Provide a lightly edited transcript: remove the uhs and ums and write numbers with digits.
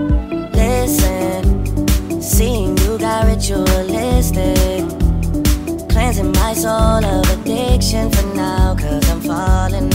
Listen, seeing you got ritualistic, cleansing my soul of addiction for now, 'cause I'm falling